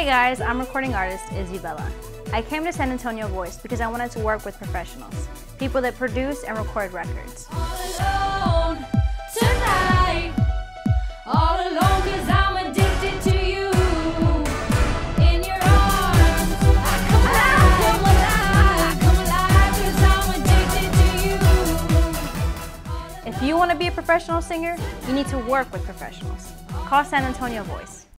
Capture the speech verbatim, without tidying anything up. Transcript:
Hey guys, I'm recording artist IzzyBella. I came to San Antonio Voice because I wanted to work with professionals, people that produce and record records. All alone tonight, all alone 'cause I'm addicted to you. In your arms, I come alive, I come alive 'cause I'm addicted to you. If you want to be a professional singer, you need to work with professionals. Call San Antonio Voice.